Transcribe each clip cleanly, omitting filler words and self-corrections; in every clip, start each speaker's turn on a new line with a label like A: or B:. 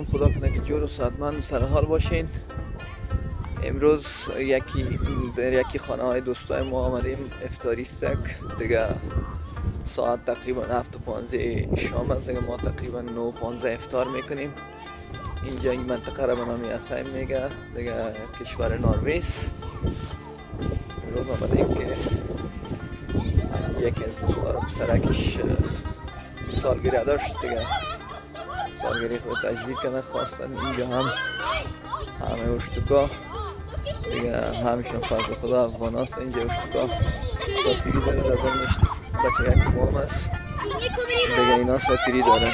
A: خدا کنه که جور و صحتمند و سرحال باشین. امروز یکی خانه های دوستای ما آمدیم افطاری استک دیگه. ساعت تقریبا 7:15 شام است دیگه. ما تقریبا 9:15 افطار میکنیم. اینجا این منطقه را به نام اسایم میگه دیگه، کشور نروژ. امروز آمدیم که یکی از دوستان پسرکش سالگیری داشت دیگه، سالگیری خود تجلیل کنه خواستن. اینجا هم همه اشتکا دیگه، همیشون فضل خدا افغان هست. اینجا اشتکا ساتیری داره در بینش بچه یک مام است دیگه. اینا ساتیری داره،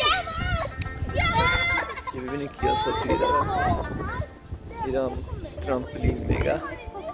A: که ببینید که یا ساتیری داره. اینا ترامپلین میگه.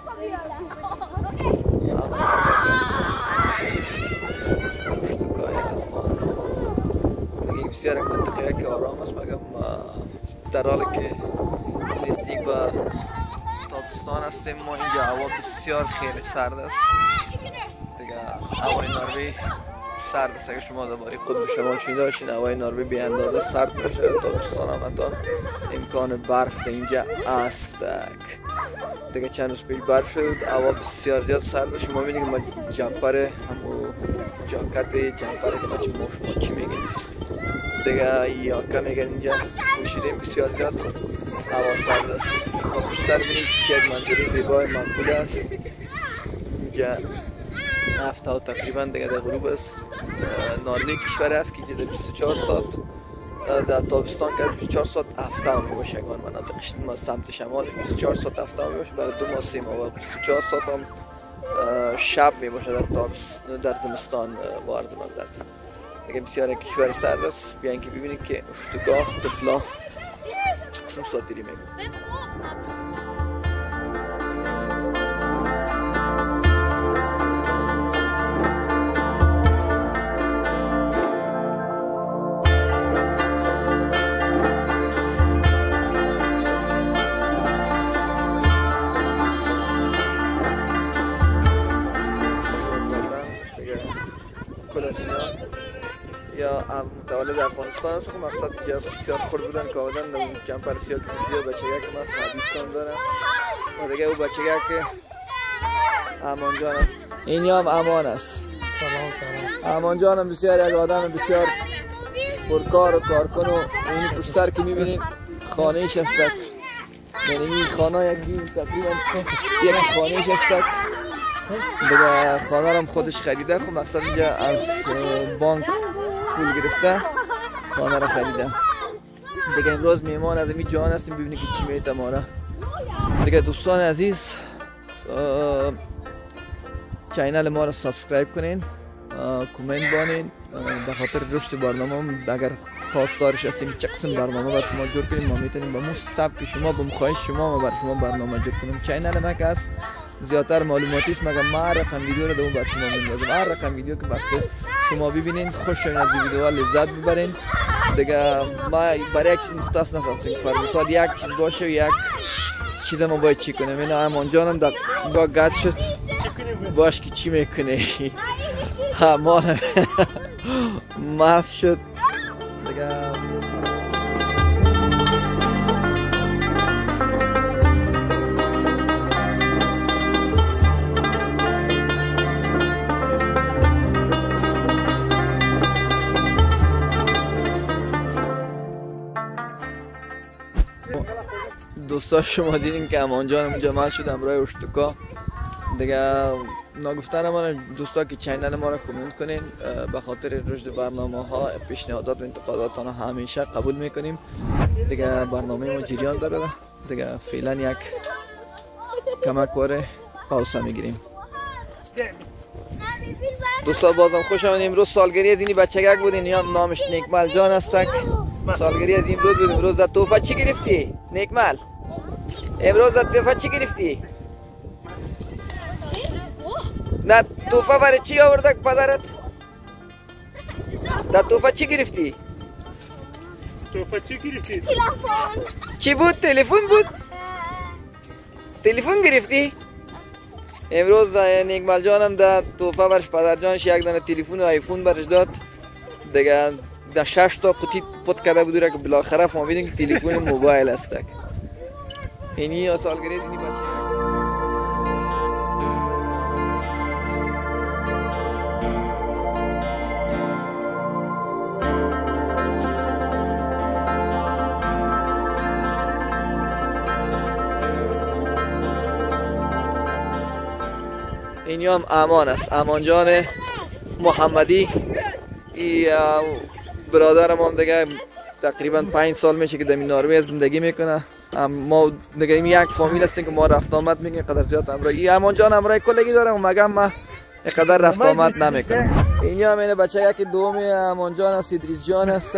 A: بسیار منطقه که آرام است، مگم در حالی که نزدیک به تابستان هستیم. ما اینجا هوا بسیار خیلی سرد است دیگه. هوای نروژ سرد است. اگه شما درباره قطب شمال شنیده باشین هوای نروژ بی اندازه سرد میشه. تابستان هم حتی امکان برف در اینجا است دیگه. چند روز پیش برف شد، هوا بسیار زیاد سرد. شما ببینید که ما جمپر همو جاکت جمپر که ما شما چی میگیم دیگه، یاکه میگن اینجا پوشیدیم. بسیار زیاد هوا سرد است. شما بیشتر ببینید که یک منظره زیبای مقبول است. اینجا هفته و تقریبا دیگه در غروب است. نروژ کشور است که در 24 ساعت در تابستان که 24 ساعت هفته هم میباشه. اگر مناطقش سمت شمالش 24 ساعت هفته هم میباشه، برای 2 ماه 3 ماه و 24 ساعت هم شب میباشه در زمستان وارد مدت دیگه. بسیار کشور سرد است. بیاین که ببینید که اشتگاه طفلا چه قسم ساتیری میکنه. یا متولد افغانستان است. خب مقصد اینجا بسیار خورد بودن که آمدن در جمپر سیاه کمیدی و بچگه که من حدیثان دارم و دیگه او بچگه که امان جانم. اینی هم امان است. امان جانم بسیار یک آدم بسیار پرکار و کارکن و اینی پشتر که میبینید خانهش است. یعنی این خانه یکی تقریبا یک خانهش است دیگه. خانه هم خودش خریده. خب مقصد اینجا از بانک پول گرفته خانه را خریده دیگه. امروز میهمان از این جهان هستیم. ببینید که چی میته ما را دیگه. دوستان عزیز چینل ما را سابسکرایب کنین، کامنت بانین به خاطر رشد برنامه. اگر خواستارش هستیم چه قسم برنامه بر شما جور کنیم، ما میتونیم با سبک شما به خواهش شما ما بر شما برنامه جور کنیم. چینل ما که است زیادتر معلوماتی است، مگر ما هر رقم ویدیو رو دوم بر شما میندازم. هر رقم ویدیو که وقتی شما ببینین خوش شوین از ویدیوها لذت ببرین دیگه. ما برای یک چیز مختص نساختیم. فرمثال یک چیز باشه و یک چیز ما باید چی کنیم. اینا امان جانم در با گد شد باش که چی میکنه امان مست شد دیگه. دوستا شما دیدین که امان جانم جمع شد همراه اشتکا دیگه. نگفتن ما دوستا که چینل ما را کامنت کنین. به خاطر رشد برنامه ها پیشنهادات و انتقاداتان همیشه قبول میکنیم دیگه. برنامه ما جریان داره دیگه. فعلا یک کمک واره پاوسه میگیریم. دوستا بازم خوش آمدید. امروز سالگیری از اینی بچگک بود. این نامش نیکمل جان است. سالگیری از امروز بود. امروز در تحفه چی گرفتی نیکمل؟ امروز در تحفه چی گرفتی؟ نه تحفه برای چی آورده پدرت؟ در تحفه چی گرفتی؟
B: تحفه چی گرفتی؟
C: تلفن.
A: چی بود؟ تلفن بود؟ تلفن گرفتی؟ امروز نیکمل جانم در تحفه برش پدر جانش یک دانه تلفن و آیفون برش داد دیگه. در 6 تا قطی پت کرده بودره که بالاخره فهمیدن که تلفن موبایل است. اینی سالگرد اینی بچه اینی هم امان است، امان جان محمدی. ای برادرم هم دیگه تقریبا 5 سال میشه که در نروژ زندگی میکنه. ما دیگه یک فامیل هستیم که ما رفت آمد میکنیم، قدر زیاد همراه. ای امان جان همراه کلگی دارم مگم ما قدر رفت آمد نمیکنم. اینی هم اینه بچه یکی دومی امان جان است، ادریس جان است.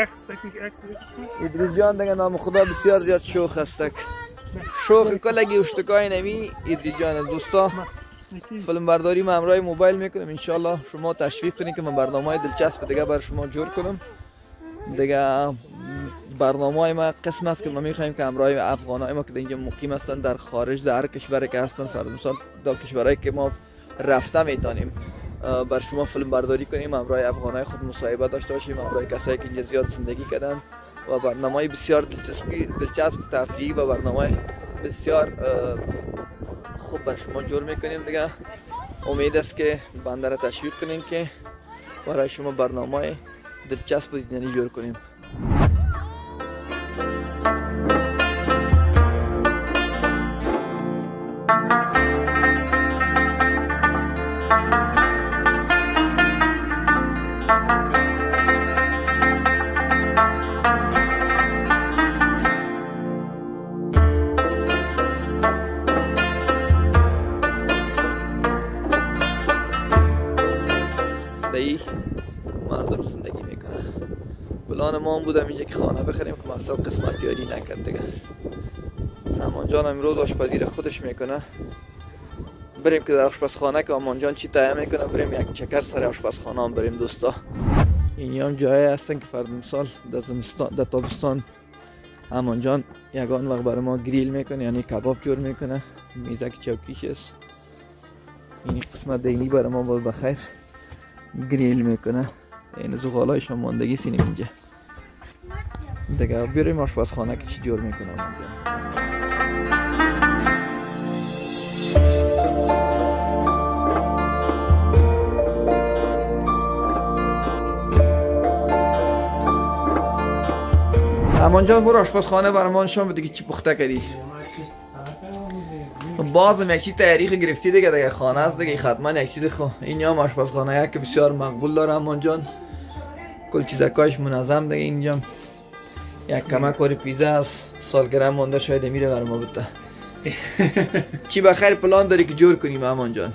A: ادریس جان دیگه نام خدا بسیار زیاد شوخ است. شوخ کلگی اشتکای نمی ادریس جان. دوستا فیلم برداری من همراه موبایل میکنم، انشالله شما تشویق کنید که من برنامه‌های دلچسب دیگه بر شما جور کنم. دیگه برنامه‌های ما قسم است که ما میخوایم که همراه افغانای ما که اینجا مقیم هستن در خارج در هر کشوری که هستن، فرض مثال در کشورهایی که ما رفته میتونیم بر شما فیلم برداری کنیم، همراه افغانای خود مصاحبه داشته باشیم، همراه کسایی که اینجا زیاد زندگی کردن و برنامه‌های بسیار دلچسب تفریحی و برنامه‌های بسیار خوب بر شما جور میکنیم. دیگه امید است که بنده را تشویق کنیم که برای شما برنامه دلچسب و دیدنی جور کنیم. مردم زندگی میکنه. پلان ما هم بودم اینجا که خانه بخریم که مقصد قسمت یاری نکرد دیگه. امان جان امروز آشپزی خودش میکنه. بریم که در آشپزخانه که امان جان چی تهیه میکنه بریم یک چکر سر آشپزخانه هم بریم دوستا. این هم جایی هستن که فرض مثال در تابستان امان جان یگان وقت برای ما گریل میکنه، یعنی کباب جور میکنه. میزک چوکیش است. این قسمت دینی برای ما بود بخیر گریل میکنه. این زغالایش هم ماندگی سینیم اینجا دیگه. بریم آشپزخانه که چی جور میکنه امان جان. برو آشپزخانه برمان شام دیگه چی پخته کردی؟ بازم یک چیز تاریخ گرفتی دیگه خانه است دیگه، ختما یک چیز خو. این هم آشپزخانه یک که بسیار مقبول داره امان جان، کل چیزکاش منظم دیگه. اینجا یک کمک کاری پیزا است، سالگرد مونده شاید میره بر ما بده. چی بخیر پلان داری که جور کنیم امان جان؟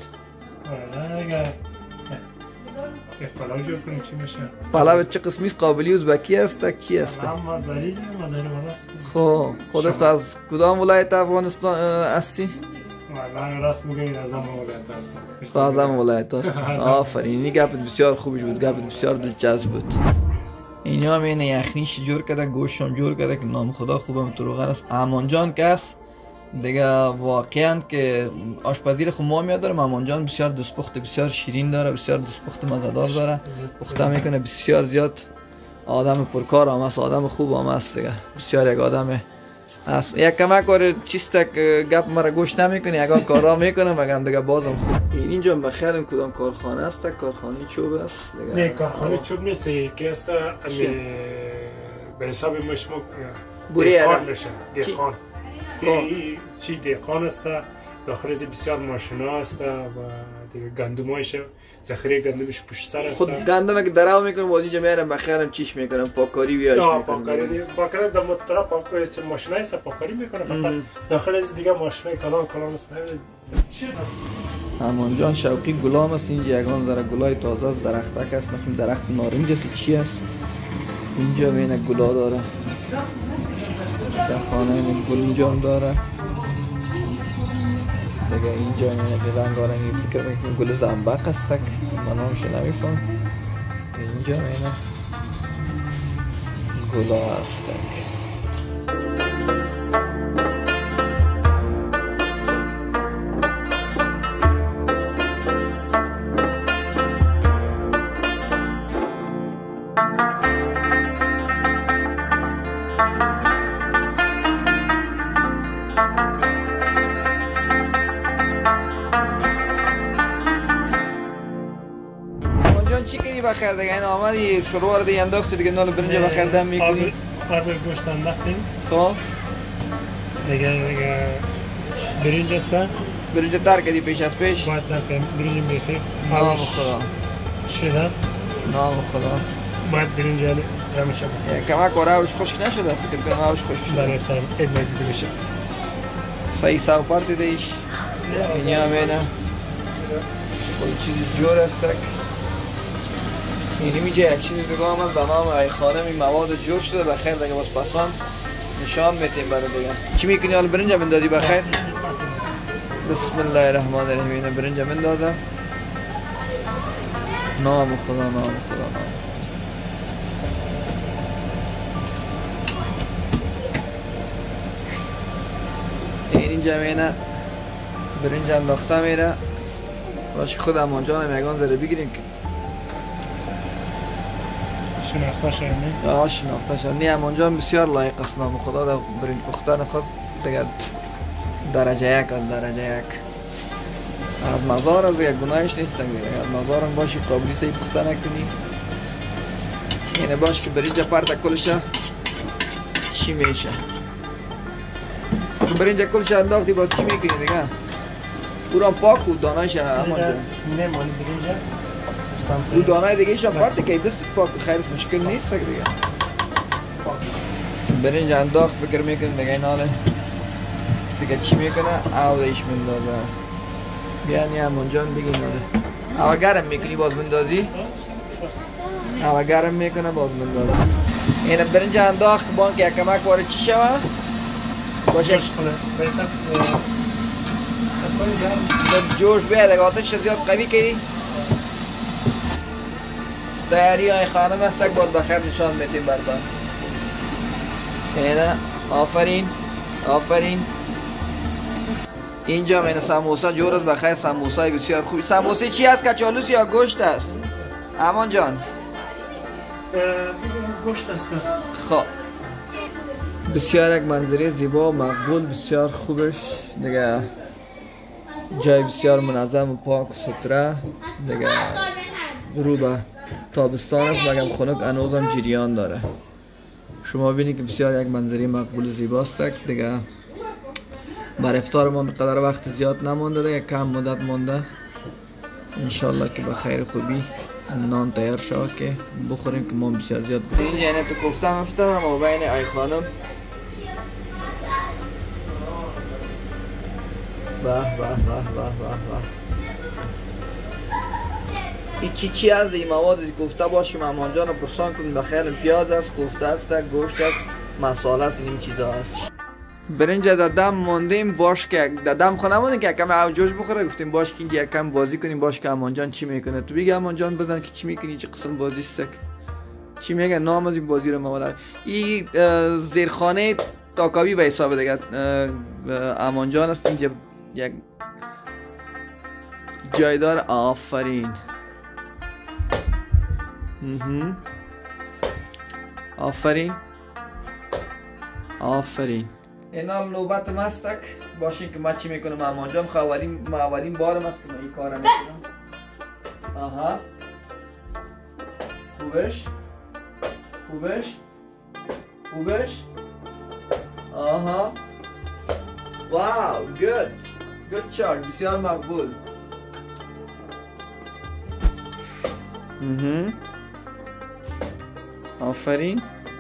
B: پلاو جور کنیم چی میشه؟
A: پلاو چه قسمی است؟ قابلی ازبکی است کی است؟
B: مزاری است.
A: خب خودت از کدام ولایت افغانستان هستی؟
B: والله راست میگی از هم ولایت هستم.
A: از هم ولایت هست. آفرین، این گپت بسیار خوبش بود، گپت بسیار دلچسب بود. اینا هم این یخنیش جور کرده، گوشت هم جور کرده که نام خدا خوبم تروغن است. امان جان که است دیگه واقعا که آشپزی خود ما میاد داره. امان جان بسیار دستپخت بسیار شیرین داره، بسیار دستپخت مزه‌دار داره، پخته میکنه بسیار زیاد. آدم پرکار هم است، آدم خوب هم است دیگه، بسیار یک آدم است. یک کمک کار چیست که گپ مرا گوش نمیکنه، یگان کارا میکنه مگم دیگه بازم خوب. اینجا بخیر کدام کارخانه است؟ کارخانه چوب است دیگه؟
B: نه کارخانه چوب نیست که است به حساب مشمو
A: دیقان
B: میشه. دیقان چی دیقان است، داخل از بسیار ماشینا است و دیگه گندمایش ذخیره گندمش پشت سر است.
A: خود گندم که دراو میکنم وادی میارم بخیرم چیش میکنم پاکاری بیاش میکنم.
B: پاکاری در مطرح پاکاری ماشینای است پاکاری میکنه، فقط داخل از دیگه ماشینای کلان است.
A: امان جان شوقی گلام است. اینجا یگان ذره گلای تازه است، درختک است، مثلا درخت نارنج است چی است. اینجا بین گلا داره، در خانه این گل اینجا هم داره دیگه. اینجا این رنگارنگی فکر میکنم گل زنبق است که من همش نمیفهم. اینجا این گلا است. بخیر دیگه این آمدی شروع رو دیگه انداختی دیگه نال برنج بخیر دم میکنی
B: آب گوشت انداختیم
A: خب
B: دیگه برنج است
A: برنج تر کردی پیش از پیش
B: باید نکنیم برنج میخواه
A: نام خدا
B: شده
A: نام خدا
B: باید برنج رمشه بود
A: کمک واره آبش خشک نشده فکر کنم آبش خشک شده
B: برای سرم اید ندیده بشه
A: صحیح ساو پارتی دیش اینجا همینه خود چیزی جور استک اینی میگه یک چیزی دیگه آمد به نام ایخانه می مواد جور شده بخیر دیگه باز پسان نشان میتیم برای دیگه چی میکنی حال برنج بندازی بخیر بسم الله الرحمن الرحیم اینه برنج بندازم نام خدا نام خدا نام اینجا میینه برنج انداخته میره باشه خود امانجان میگان زره بگیریم که
B: شناخته شده
A: آه شناخته شده نی امانجان بسیار لایق است نام خدا در برنج پختن خود دیگر درجه یک از درجه یک از مزار از یک گناهش نیست دیگه از مزار هم باشی قابلی سهی پخته نکنی اینه باش که برنج پرت کلشه چی میشه برنج کلش انداختی باز چی میکنی دیگه اونم پاک و دانایش امانجان
B: نمانی برنج
A: او دانای دیگه ایشان پرت که دست پاک خیرش مشکل نیست دیگه برنج انداخت فکر میکنه دیگه این حاله دیگه چی میکنه او دیش مندازه بیانی امانجان بگی ناده او گرم میکنی باز مندازی او گرم میکنه باز مندازه این برنج انداخت بان که کمک واره چی شوه باشه جوش بیاد اگه آتش زیاد قوی کردی تیاری های خانم هستک باید بخیر نشان میتیم بردان اینه آفرین آفرین اینجا من سموسا جور است بخیر سموسای بسیار خوبی سموسه چی است کچالوس یا گوشت است امان جان
B: گوشت است
A: خب بسیار یک منظره زیبا و مقبول بسیار خوبش دیگه جای بسیار منظم و پاک و ستره دیگه رو به تابستان است مگم خنک انوزم جریان داره شما بینید که بسیار یک منظره مقبول و زیباست دیگه بر افطار ما بقدر وقت زیاد نمونده دیگه کم مدت مونده انشالله که به خیر خوبی نان تیار شد که بخوریم که ما بسیار زیاد این یعنی تو گفتم افتادم و بین ای خانم به به به به به این چی از این مواد گفته باش که مامان جان رو پرسان کنیم بخیر پیاز است کوفته است گوشت است مساله است این چیزا است برنج دادم موندیم باش که دادم خو نمونه که کم او جوش بخوره گفتیم باش که اینجا کم بازی کنیم باش که امان جان چی میکنه تو بگی امان جان بزن که چی میکنی چه قسم بازی است چی میگه نام از این بازی رو مواد این زیرخانه تاکاوی به حساب دیگه امان جان است اینجا یک جایدار آفرین آفرین آفرین اینا نوبت مستک باشین که من چی میکنم امانجام اولین بارم است که من این کارم میکنم آها خوبش خوبش خوبش آها واو گود شارت بسیار مقبول آفرین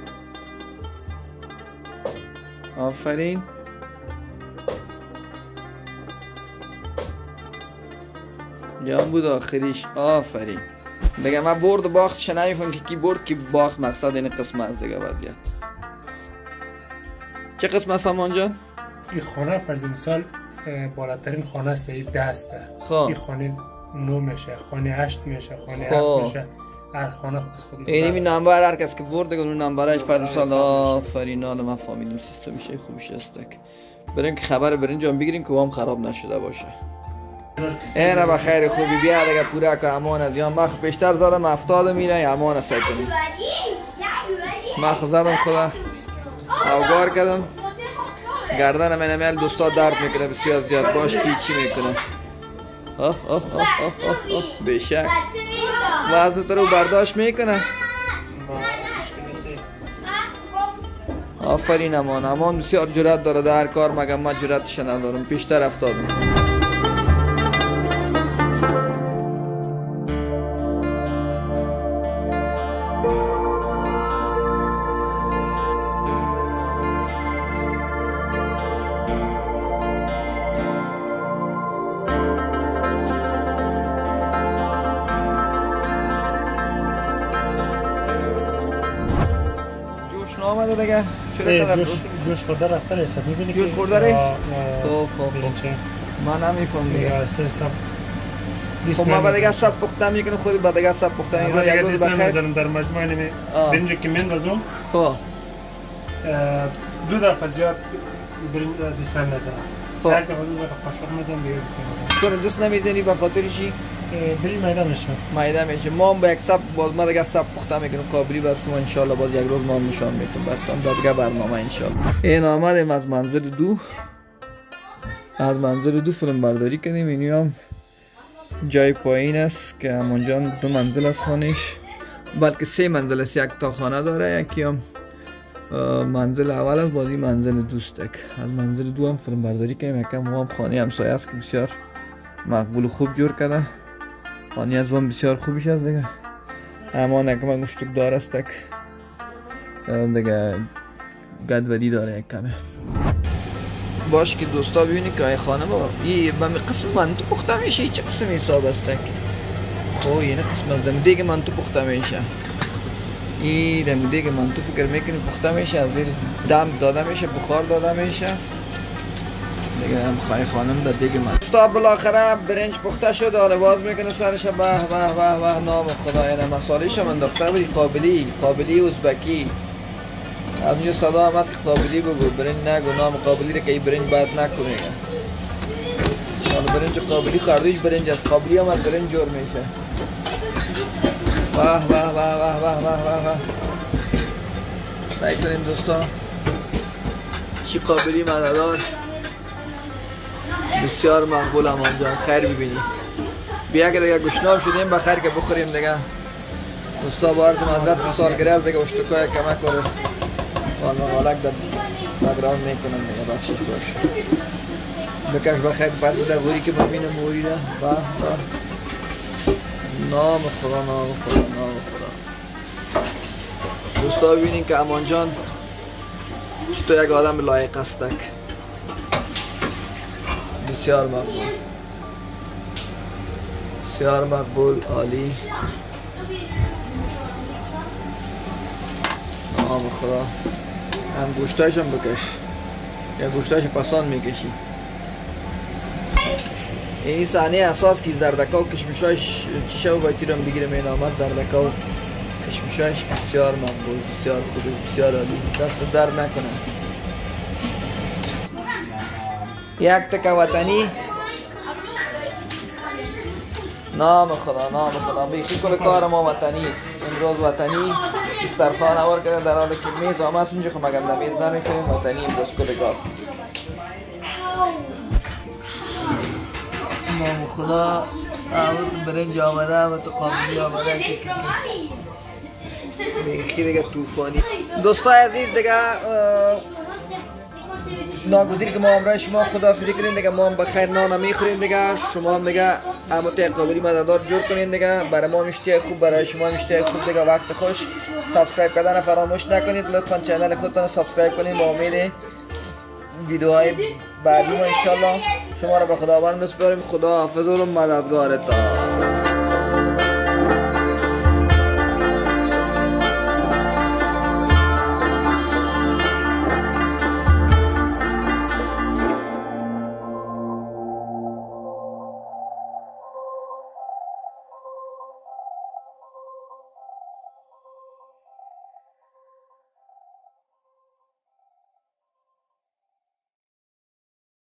A: آفرین جان بود آخریش آفرین دیگه من برد و باخت شنیفم که کی برد کی باخت مقصد این قسم از دیگه وضعیت چه قسم است امان جان؟
B: این خانه فرض مثال بالاترین خانه است این دسته این خانه 9 میشه خانه 8 میشه خانه 7 میشه هر خانه خود
A: اینی نمبر هر کس که برد دیگه اون نمبرش فرض مثال آفرین حالا من فهمیدم سیستم میشه خوبش است بریم که خبر برنجام بگیریم که وام خراب نشده باشه اینا با خیر خوبی بیا دیگه پورا که امان از یان مخ پیشتر زدم 70 میره امان است کنی مخ زدم خدا اوگار کردم گردن من میل دوستا درد میکنه بسیار زیاد باش کی چی میکنه بشک وزن تو رو برداشت میکنه. آفرین امان بسیار جرأت داره در هر کار، مگه من جرأتش ندارم، پیشتر افتادم. آمده دیگه چرا
B: جوش خورده رفته حساب می‌بینی
A: جوش خورده ریس؟ خب من نمیفهم دیگه. خب ما بعد دیگه سب پخته میکنم، خودی بعد دیگه سب پخته میکنم. یک روز بخیر
B: در مجموعه نمی برنج که میندازم.
A: خب
B: 2 دفعه زیاد برنج دست نمیزنم. یک دفعه 2 دفعه قاشق میزنم دیگه دست نمیزنم.
A: چرا دست نمیزنی به خاطر چی؟
B: برنج میده میشه.
A: میده میشه. ما با یک سب باز ما دیگه سب پخته میکنم قابلی بر شما ان شاء الله باز یک روز ما نشان میدم براتون دیگه برنامه ان شاء الله. این آمدیم از منظر دو. از منظر دو فیلم برداری کردیم. اینم جای پایین است که همونجا 2 منزل است خانهش، بلکه 3 منزل است. یک تا خانه داره، یکی هم منزل اول است، بازی منزل دوستک. از منزل دو هم فیلم برداری کردیم. یکم هم خانه همسایه است که بسیار مقبول و خوب جور کرده. خانه از وام بسیار خوبیش است دیگه. اما یکم گوشتک دار است دیگه، گدودی داره یک کمه. باش که دوستا ببینید که ای خانه با این به قسم منتو پخته میشه. چه قسم حساب است؟ خب این قسم از دم دیگه منتو پخته میشه. این دم دیگه منتو فکر میکنی پخته میشه، از زیر دم داده میشه، بخار داده میشه دیگه. هم خواهی خانم در دیگه من دوستا بالاخره برنج پخته شد. حالا باز میکنه سرش. به به به به نام خدا. اینه مساله‌ش هم انداخته بودی قابلی ازبکی. از اونجا صدا آمد که قابلی بگو، برنج نگو. نام قابلی رو که ای برنج باید نکو میگه. حالا برنج قابلی خردویش برنج است، قابلی هم از برنج جور میشه. واه واه واه واه واه واه واه. سعی کنیم دوستا چی قابلی مددار بسیار مقبول امان جان. خیر ببینی بیا که دیگه گشنام شدیم بخیر که بخوریم دیگه. دوستا با عرض معذرت سالگرد است دیگه. اشتکای کمک کنه والله والک در بگراند میکنم دیگه. بخشید باش بکش بخیر بعد در غوری که ببینم موری را. با نام خدا نام خدا نام خدا. دوستا ببینین که امان جان چطور یک آدم لایق است. بسیار مقبول، بسیار مقبول، عالی. نام خدا. هم گوشتایش هم بکش یا گوشتایش پسان میکشی. این صحنه اساس که زردکا و کشمشایش چیشه و بایتی رو بگیرم. این آمد زردکا و کشمشایش بسیار مقبول، بسیار خوب، بسیار عالی. دست در نکنه. یک تکه وطنی. نام خدا نام خدا. بیخی کل کار ما وطنی است. امروز وطنی دسترخوان آور کرده در حالی که میز هم هست اونجا. خب مگم در میز نمیخوریم. وطنی امروز کل کار. نام خدا. برنج آمده و تو قابلی آمده بیخی دیگه توفانی. دوستای عزیز دیگه ناگزیر که ما همراه شما خداحافظی کنیم دیگه. ما هم بخیر نان میخوریم دیگه. شما هم دیگه اموته قابلی مددار جور کنین دیگه. برای ما مشتی خوب، برای شما مشتی خوب دیگه. وقت خوش. سابسکرایب کردن فراموش نکنید. لطفا چینل خودتون سابسکرایب کنید. با امید ویدیوهای بعدی ما ان شاء الله شما را به خداوند میسپاریم. خدا حافظ و مددگارتان.